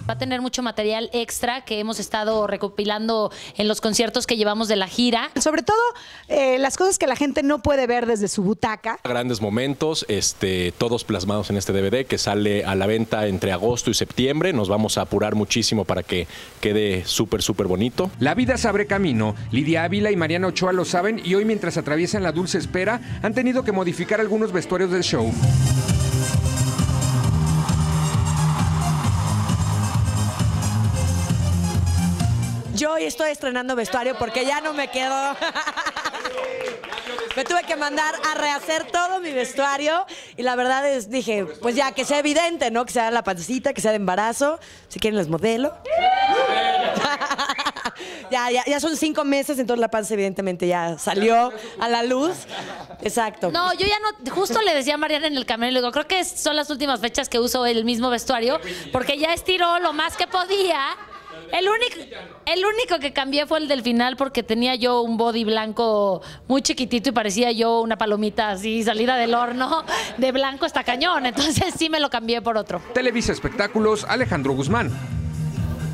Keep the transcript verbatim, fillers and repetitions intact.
Va a tener mucho material extra que hemos estado recopilando en los conciertos que llevamos de la gira. Sobre todo, eh, las cosas que la gente no puede ver desde su butaca. Grandes momentos, este, todos plasmados en este D V D que sale a la venta entre agosto y septiembre. Nos vamos a apurar muchísimo para que quede súper, súper bonito. La vida se abre camino. Lidia Ávila y Mariana Ochoa lo saben y hoy, mientras atraviesan la dulce espera, han tenido que modificar algunos vestuarios del show. Yo hoy estoy estrenando vestuario porque ya no me quedo. Me tuve que mandar a rehacer todo mi vestuario y la verdad es, dije, pues ya que sea evidente, ¿no? Que sea la pancita, que sea de embarazo. Si quieren les modelo. ya, ya, ya son cinco meses, entonces la panza evidentemente ya salió a la luz. Exacto. No, yo ya no, justo le decía a Mariana en el camino, le digo, creo que son las últimas fechas que uso el mismo vestuario, porque ya estiró lo más que podía. El único, el único que cambié fue el del final porque tenía yo un body blanco muy chiquitito y parecía yo una palomita así salida del horno de blanco hasta cañón. Entonces sí me lo cambié por otro. Televisa Espectáculos, Alejandro Guzmán.